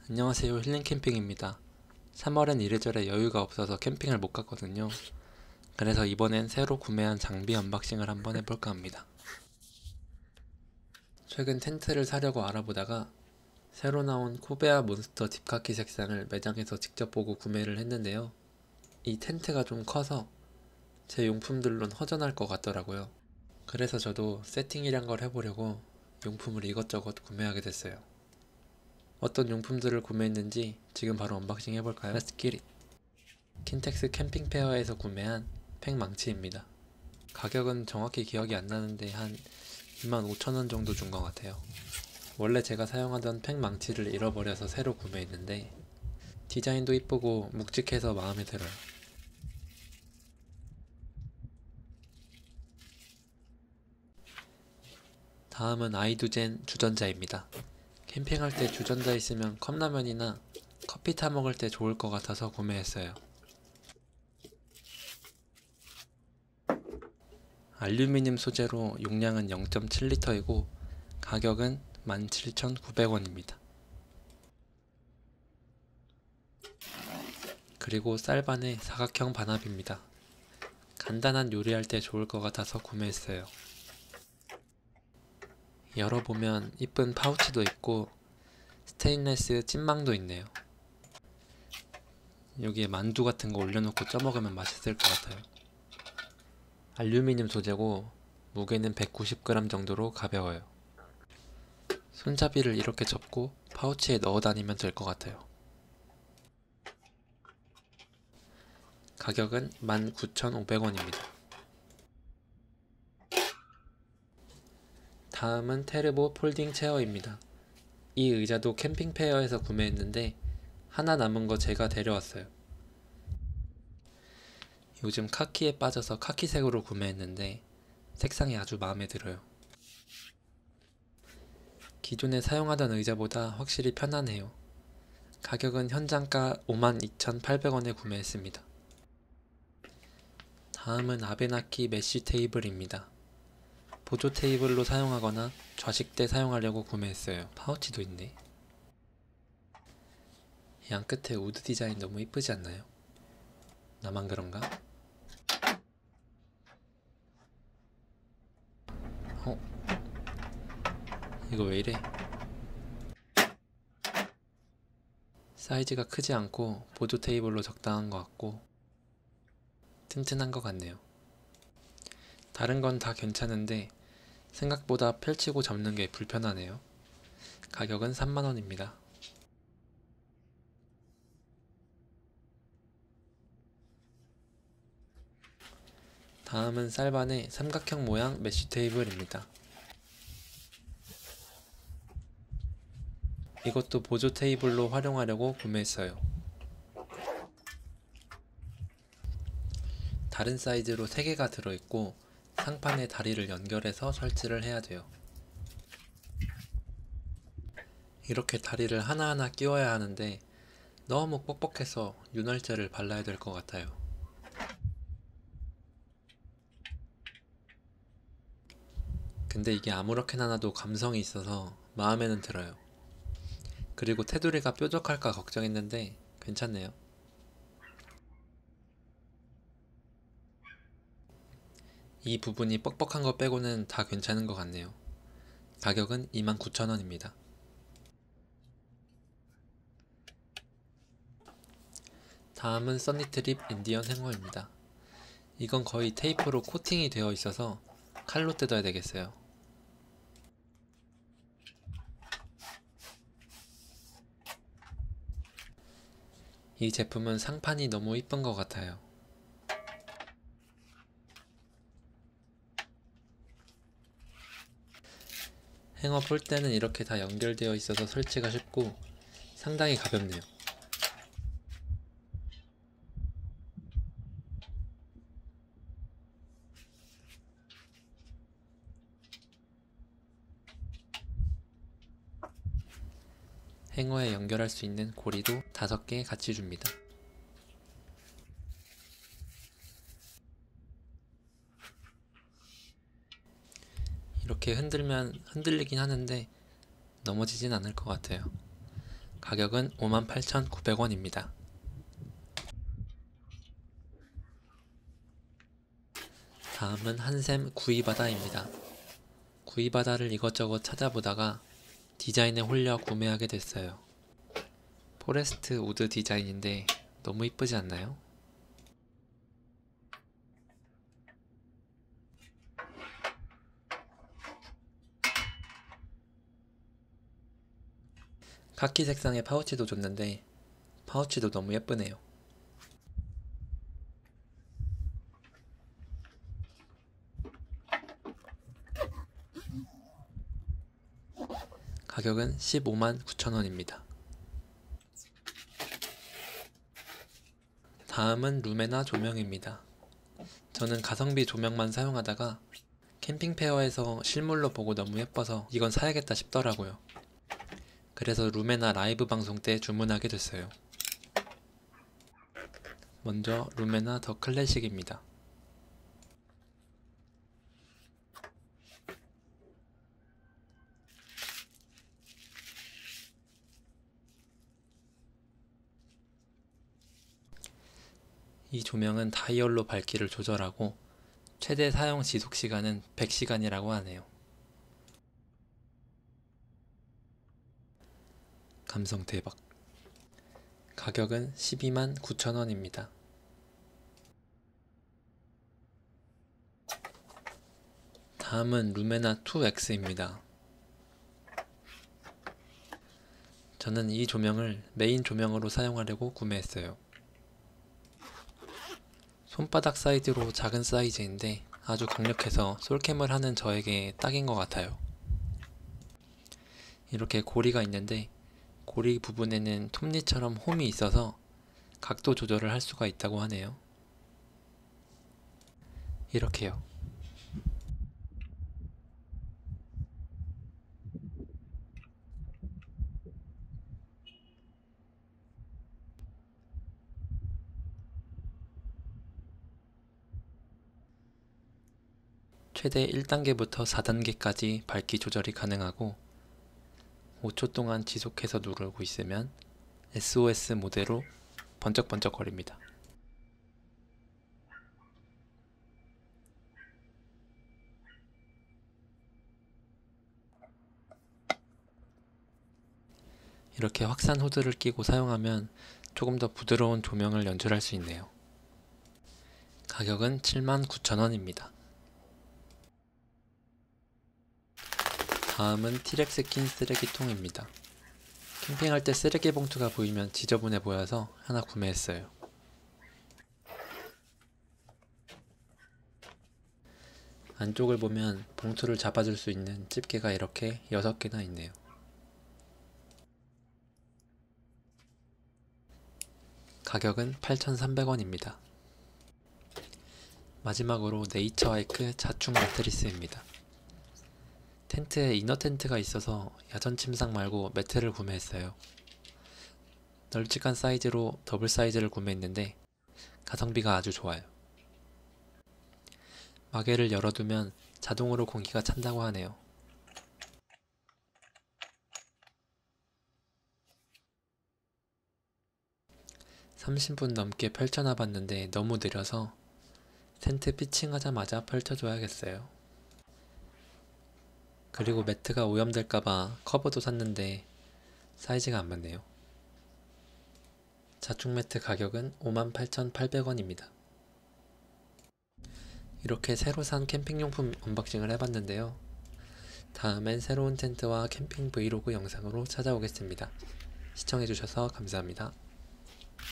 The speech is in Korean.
안녕하세요, 힐링캠핑입니다. 3월엔 이래저래 여유가 없어서 캠핑을 못 갔거든요. 그래서 이번엔 새로 구매한 장비 언박싱을 한번 해볼까 합니다. 최근 텐트를 사려고 알아보다가 새로 나온 코베아 몬스터 딥카키 색상을 매장에서 직접 보고 구매를 했는데요. 이 텐트가 좀 커서 제 용품들로는 허전할 것 같더라고요. 그래서 저도 세팅이란 걸 해보려고 용품을 이것저것 구매하게 됐어요. 어떤 용품들을 구매했는지 지금 바로 언박싱 해볼까요? Let's get it! 킨텍스 캠핑페어에서 구매한 팩망치입니다. 가격은 정확히 기억이 안 나는데 한 25,000원 정도 준 것 같아요. 원래 제가 사용하던 팩망치를 잃어버려서 새로 구매했는데 디자인도 이쁘고 묵직해서 마음에 들어요. 다음은 아이두젠 주전자입니다. 캠핑할 때 주전자 있으면 컵라면이나 커피 타 먹을 때 좋을 것 같아서 구매했어요. 알루미늄 소재로 용량은 0.7리터이고 가격은 17,900원입니다. 그리고 쌀반의 사각형 반합입니다. 간단한 요리할 때 좋을 것 같아서 구매했어요. 열어보면 이쁜 파우치도 있고 스테인레스 찐망도 있네요. 여기에 만두 같은 거 올려놓고 쪄먹으면 맛있을 것 같아요. 알루미늄 소재고 무게는 190g 정도로 가벼워요. 손잡이를 이렇게 접고 파우치에 넣어 다니면 될 것 같아요. 가격은 19,500원입니다. 다음은 테르보 폴딩 체어입니다. 이 의자도 캠핑페어에서 구매했는데 하나 남은 거 제가 데려왔어요. 요즘 카키에 빠져서 카키색으로 구매했는데 색상이 아주 마음에 들어요. 기존에 사용하던 의자보다 확실히 편하네요. 가격은 현장가 52,800원에 구매했습니다. 다음은 아베나키 메쉬 테이블입니다. 보조 테이블로 사용하거나 좌식 때 사용하려고 구매했어요. 파우치도 있네. 양 끝에 우드 디자인 너무 이쁘지 않나요? 나만 그런가? 어? 이거 왜 이래? 사이즈가 크지 않고 보조 테이블로 적당한 것 같고 튼튼한 것 같네요. 다른 건 다 괜찮은데 생각보다 펼치고 접는 게 불편하네요. 가격은 30,000원입니다. 다음은 쌀반의 삼각형 모양 메쉬 테이블입니다. 이것도 보조 테이블로 활용하려고 구매했어요. 다른 사이즈로 3개가 들어있고 상판에 다리를 연결해서 설치를 해야 돼요. 이렇게 다리를 하나하나 끼워야 하는데 너무 뻑뻑해서 윤활제를 발라야 될 것 같아요. 근데 이게 아무렇게나 놔도 감성이 있어서 마음에는 들어요. 그리고 테두리가 뾰족할까 걱정했는데 괜찮네요. 이 부분이 뻑뻑한 거 빼고는 다 괜찮은 것 같네요. 가격은 29,000원입니다. 다음은 써니트립 인디언 행어입니다. 이건 거의 테이프로 코팅이 되어 있어서 칼로 뜯어야 되겠어요. 이 제품은 상판이 너무 이쁜 것 같아요. 행어 폴대는 이렇게 다 연결되어 있어서 설치가 쉽고 상당히 가볍네요. 행어에 연결할 수 있는 고리도 5개 같이 줍니다. 이렇게 흔들면 흔들리긴 하는데 넘어지진 않을 것 같아요. 가격은 58,900원입니다. 다음은 한샘 구이바다입니다. 구이바다를 이것저것 찾아보다가 디자인에 홀려 구매하게 됐어요. 포레스트 우드 디자인인데 너무 이쁘지 않나요? 카키 색상의 파우치도 줬는데 파우치도 너무 예쁘네요. 가격은 159,000원입니다. 다음은 루메나 조명입니다. 저는 가성비 조명만 사용하다가 캠핑페어에서 실물로 보고 너무 예뻐서 이건 사야겠다 싶더라고요. 그래서 루메나 라이브 방송 때 주문하게 됐어요. 먼저 루메나 더 클래식입니다. 이 조명은 다이얼로 밝기를 조절하고 최대 사용 지속시간은 100시간이라고 하네요. 감성 대박. 가격은 129,000원입니다. 다음은 루메나 2X입니다. 저는 이 조명을 메인 조명으로 사용하려고 구매했어요. 손바닥 사이즈로 작은 사이즈인데 아주 강력해서 솔캠을 하는 저에게 딱인 것 같아요. 이렇게 고리가 있는데 고리 부분에는 톱니처럼 홈이 있어서 각도 조절을 할 수가 있다고 하네요. 이렇게요. 최대 1단계부터 4단계까지 밝기 조절이 가능하고 5초 동안 지속해서 누르고 있으면 SOS 모드로 번쩍번쩍 거립니다. 이렇게 확산 후드를 끼고 사용하면 조금 더 부드러운 조명을 연출할 수 있네요. 가격은 79,000원입니다. 다음은 티렉스 킨 쓰레기통입니다. 캠핑할 때 쓰레기 봉투가 보이면 지저분해 보여서 하나 구매했어요. 안쪽을 보면 봉투를 잡아줄 수 있는 집게가 이렇게 6개나 있네요. 가격은 8,300원입니다. 마지막으로 네이처하이크 자충 매트리스입니다. 텐트에 이너 텐트가 있어서 야전 침상 말고 매트를 구매했어요. 널찍한 사이즈로 더블 사이즈를 구매했는데 가성비가 아주 좋아요. 마개를 열어두면 자동으로 공기가 찬다고 하네요. (30분) 넘게 펼쳐놔봤는데 너무 느려서 텐트 피칭하자마자 펼쳐줘야겠어요. 그리고 매트가 오염될까봐 커버도 샀는데 사이즈가 안 맞네요. 자충 매트 가격은 58,800원입니다. 이렇게 새로 산 캠핑용품 언박싱을 해봤는데요. 다음엔 새로운 텐트와 캠핑 브이로그 영상으로 찾아오겠습니다. 시청해주셔서 감사합니다.